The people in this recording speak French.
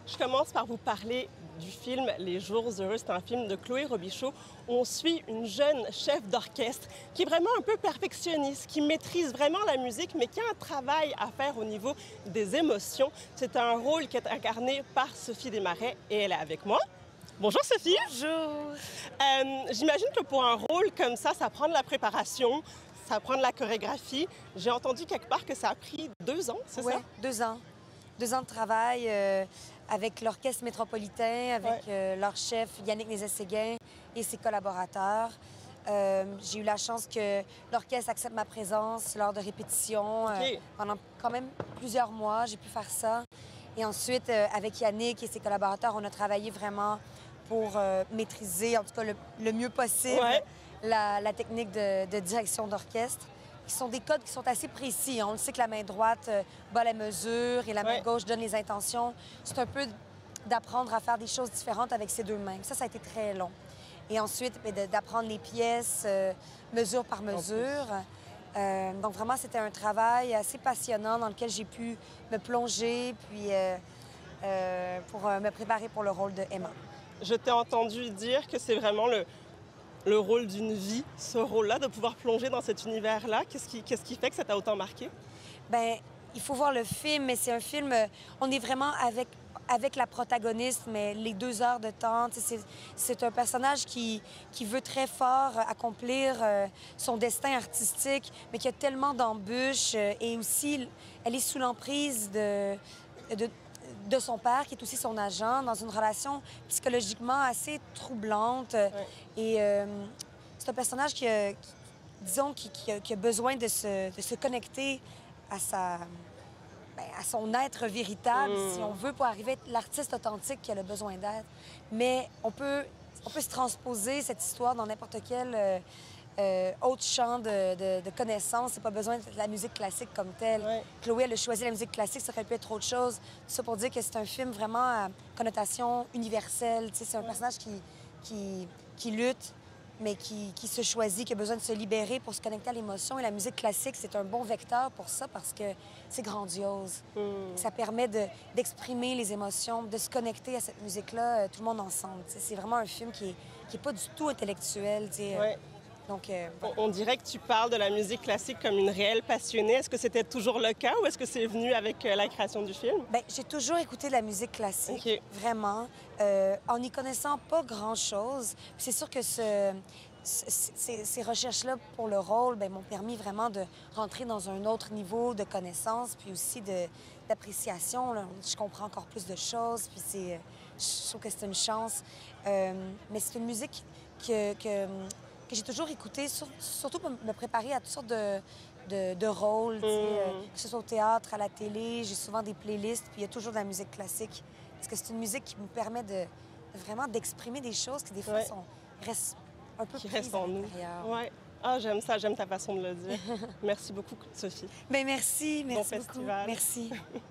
Je commence par vous parler du film Les Jours heureux. C'est un film de Chloé Robichaud où on suit une jeune chef d'orchestre qui est vraiment un peu perfectionniste, qui maîtrise vraiment la musique, mais qui a un travail à faire au niveau des émotions. C'est un rôle qui est incarné par Sophie Desmarais et elle est avec moi. Bonjour Sophie. Bonjour. J'imagine que pour un rôle comme ça prend de la préparation, ça prend de la chorégraphie. J'ai entendu quelque part que ça a pris 2 ans, c'est ça? Oui, 2 ans. 2 ans de travail avec l'Orchestre métropolitain, avec leur chef Yannick Nézet-Séguin et ses collaborateurs. J'ai eu la chance que l'orchestre accepte ma présence lors de répétitions pendant quand même plusieurs mois. J'ai pu faire ça. Et ensuite, avec Yannick et ses collaborateurs, on a travaillé vraiment pour maîtriser, en tout cas le mieux possible, la technique de direction d'orchestre. Qui sont des codes qui sont assez précis. On le sait que la main droite bat la mesure et la main gauche donne les intentions. C'est un peu d'apprendre à faire des choses différentes avec ses deux mains. Ça a été très long. Et ensuite, d'apprendre les pièces mesure par mesure. Donc vraiment, c'était un travail assez passionnant dans lequel j'ai pu me plonger puis pour me préparer pour le rôle de Emma. Je t'ai entendu dire que c'est vraiment le rôle d'une vie, ce rôle-là, de pouvoir plonger dans cet univers-là. Qu'est-ce qui fait que ça t'a autant marqué? Bien, il faut voir le film, mais c'est un film... on est vraiment avec la protagoniste, mais les 2 heures de temps. C'est un personnage qui veut très fort accomplir son destin artistique, mais qui a tellement d'embûches. Et aussi, elle est sous l'emprise de son père, qui est aussi son agent, dans une relation psychologiquement assez troublante. Et c'est un personnage qui a besoin de se connecter à son être véritable, si on veut, pour arriver à être l'artiste authentique qu'elle a besoin d'être. Mais on peut se transposer cette histoire dans n'importe quel autre champ de connaissances. C'est pas besoin de la musique classique comme telle. Chloé, elle a choisi la musique classique, ça aurait pu être autre chose. Tout ça pour dire que c'est un film vraiment à connotation universelle. C'est un personnage qui lutte, mais qui se choisit, qui a besoin de se libérer pour se connecter à l'émotion. Et la musique classique, c'est un bon vecteur pour ça parce que c'est grandiose. Ça permet d'exprimer les émotions, de se connecter à cette musique-là, tout le monde ensemble. C'est vraiment un film qui est pas du tout intellectuel. Donc, on dirait que tu parles de la musique classique comme une réelle passionnée. Est-ce que c'était toujours le cas ou est-ce que c'est venu avec la création du film? Bien, j'ai toujours écouté de la musique classique, vraiment, en n'y connaissant pas grand-chose. C'est sûr que ces recherches-là pour le rôle m'ont permis vraiment de rentrer dans un autre niveau de connaissance, puis aussi d'appréciation. Je comprends encore plus de choses, puis je trouve que c'est une chance. Mais c'est une musique que j'ai toujours écouté, surtout pour me préparer à toutes sortes de rôles, que ce soit au théâtre, à la télé. J'ai souvent des playlists, puis il y a toujours de la musique classique. Parce que c'est une musique qui me permet vraiment d'exprimer des choses qui, des fois, restent un peu qui prises restent en nous. Ouais. Ah, j'aime ça, j'aime ta façon de le dire. Merci beaucoup, Sophie. Bien, merci bon beaucoup. festival. Merci.